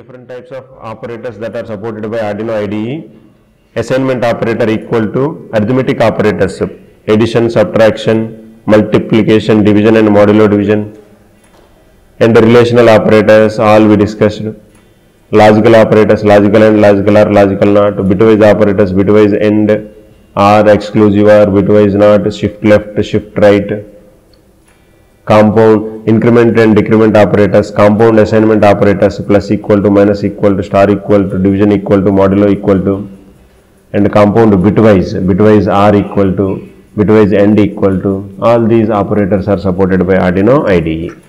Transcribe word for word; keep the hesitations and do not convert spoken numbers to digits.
different types of operators that are supported by Arduino I D E. Assignment operator equal to arithmetic operators, addition, subtraction, multiplication, division and modulo division, and the relational operators all we discussed. Logical operators, logical and logical or logical not, bitwise operators, bitwise and or exclusive or bitwise not, shift left, shift right. Compound, increment and decrement operators, compound assignment operators, plus equal to, minus equal to, star equal to, division equal to, modulo equal to, and compound bitwise, bitwise R equal to, bitwise AND equal to. All these operators are supported by Arduino I D E.